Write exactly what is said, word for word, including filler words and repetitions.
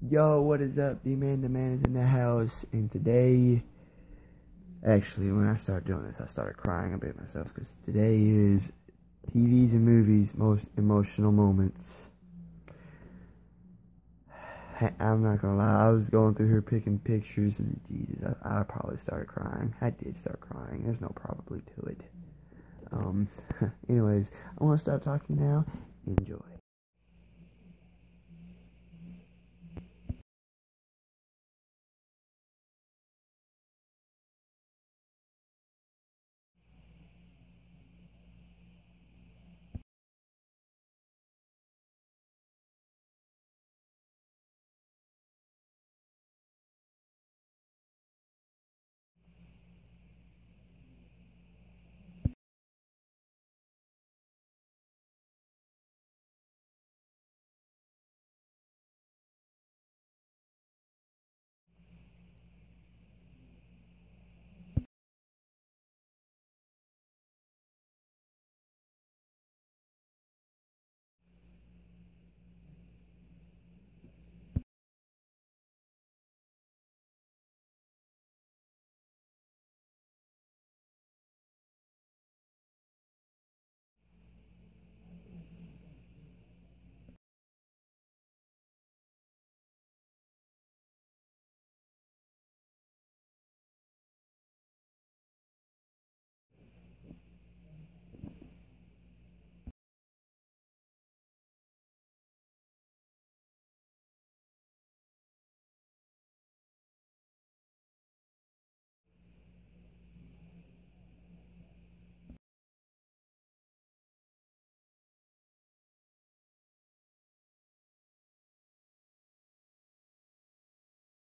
Yo, what is up? D-Man, the man is in the house, and today, actually, when I started doing this, I started crying a bit myself, because today is T V's and movies' most emotional moments. I'm not gonna lie, I was going through here picking pictures, and Jesus, I, I probably started crying. I did start crying. There's no probably to it. Um, anyways, I want to stop talking now. Enjoy.